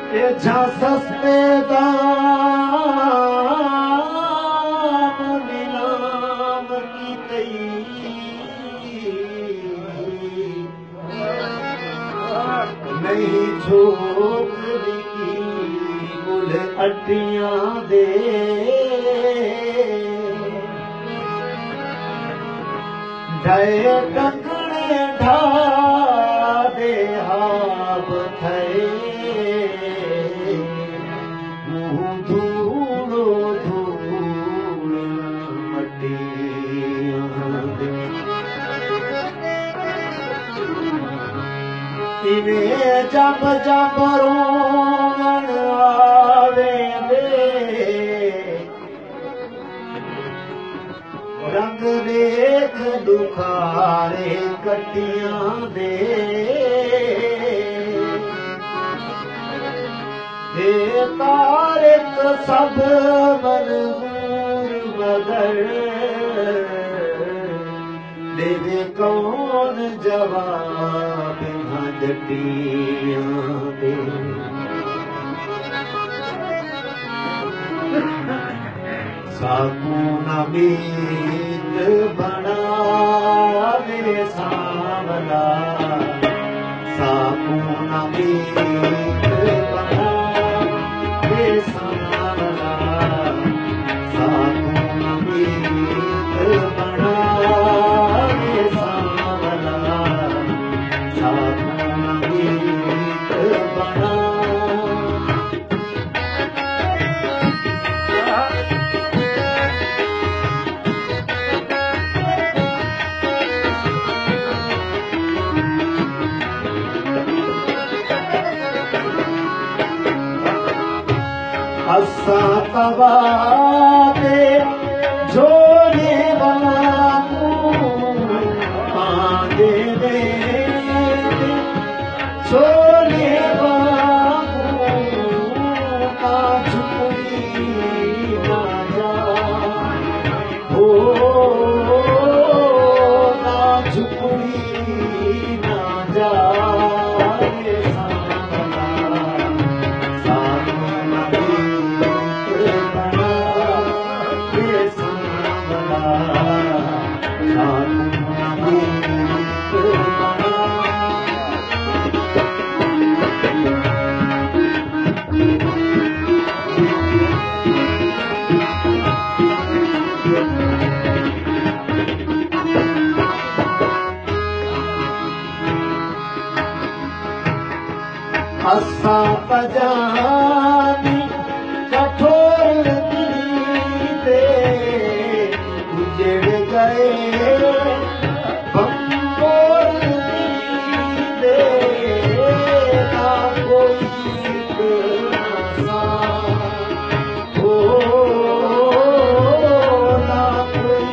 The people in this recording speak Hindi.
जा सस्ते दाम नीलाम की तई नहीं छोकरी की मुल अड्डियां दे ढाए कंगणे ढा दे हाब थे धूड़ो धूड़ मटियां दे इन्हें जब जब रोवन आवे दे रंग रेख दुखारे कटियां दे हे तारिक सब मनमूर मगर देवे कौन जवाब जटियां दे साकू नमीत बना मेरे सावला साकू नमीत बना मेरे सावला साकू नमीत बना मेरे सावला साकू नमीत बना असा तवा दे जोने वाकू आगे दे छोले वाकू का झुकड़ी ना जा हो ना झुकड़ी ना जा असा पजानी कठोर दे गुजर गए बंगोर दे ना कोई हो ना कोई